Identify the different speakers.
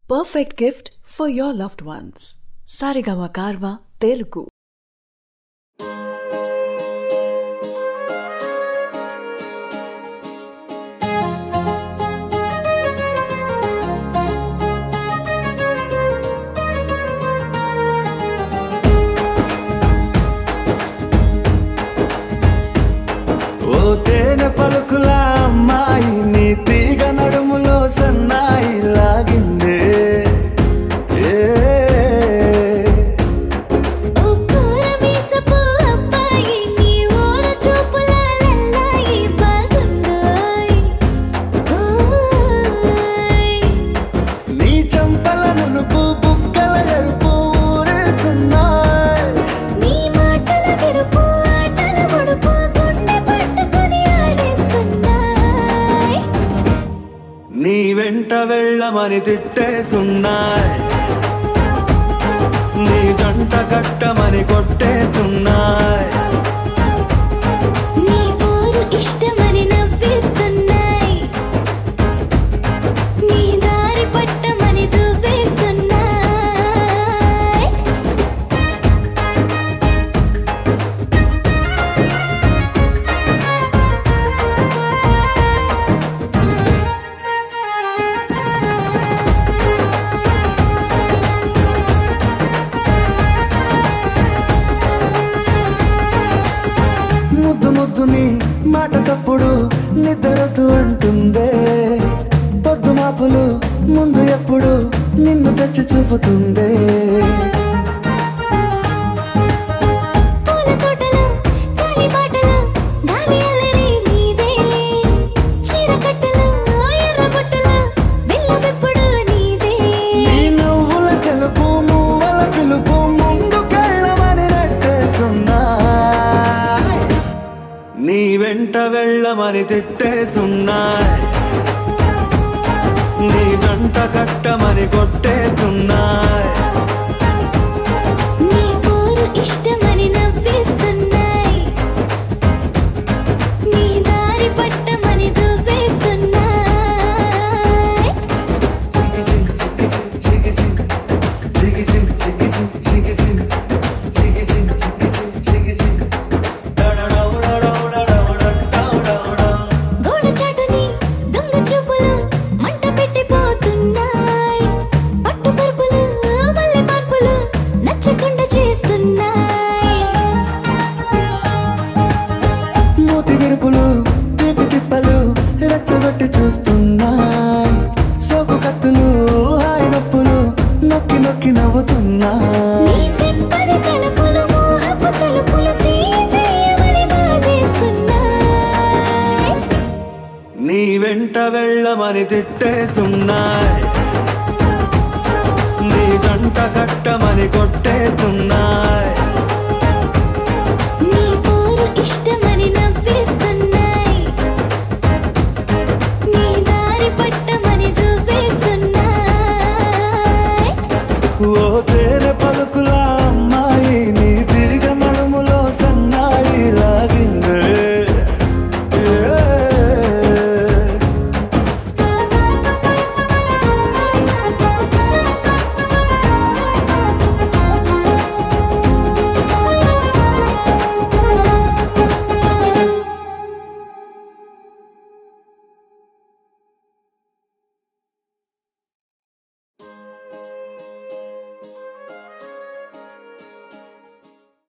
Speaker 1: perfect gift for your loved ones. Saregama Karva Telugu.
Speaker 2: తేనె పలుకుల అమ్మాయి నీ తీగ నడుములో సన్నాయి లాగిందే నీ చంపల నునుపు బుగ్గల ఎరుపు ఊరేస్తున్నాయి
Speaker 3: నీ మాటల విరుపు ఆటల ముడుపు గుండె పట్టుకొని ఆడేస్తున్నాయి
Speaker 2: నీ వెంట వెళ్ళమని తిట్టేస్తున్నాయి నీ జంట కట్టమని కొట్టేస్తున్నాయి
Speaker 3: నీ పోరు ఇష్టమని నవ్వేస్తున్నాయి నీ దారి పట్టమని దువ్వేస్తున్నాయి
Speaker 2: ముద్దు ముద్దుని మాట తప్పుడు నిద్రతు అంటుందే పొద్దు మాపులు ముందు ఎప్పుడు నిన్ను తెచ్చి చూపుతుందే
Speaker 3: పూల తోటలో గాలి బాటలో గాలి అల్లరి నీదేలే చీర కట్టలో ఎర్ర బుట్టలో బిల్ల విప్పుడు నీదే
Speaker 2: నీ నువ్వుల తెలుపు మువ్వల పిలుపు ముందుకెళ్ళమని నెట్టేస్తున్నా నీ వెంట వెళ్ళమని తిట్టేస్తున్నాయి నీ జంట కట్టమని కొట్టేస్తున్నాయి
Speaker 3: నీ పోరు ఇష్టమని నవ్వేస్తున్నాయి నీ దారి పట్టమని దువ్వేస్తున్నాయి
Speaker 2: చికి చికి చికి చికి చికి చికి చికి చికి చికి చికి చికి చికి చికి చికి
Speaker 3: గోడ చాటుని దొంగ చూపులు మంట పెట్టిపోతున్నాయి పట్టు పరుపులు మల్లె మార్పులు నచ్చకుండా చేస్తున్నాయి
Speaker 2: మూతి విరుపులు తీపి తిప్పలు రెచ్చగొట్టి చూస్తున్నాయి సోకు కత్తులు హాయి నొప్పులు నొక్కి నొక్కి నవ్వుతున్నాయి
Speaker 3: నీ తిప్పని తలుపులు మోహపు తలుపులు తీయమని బాధేస్తున్నాయి
Speaker 2: నీ వెంట వెళ్ళమని తిట్టేస్తున్నాయి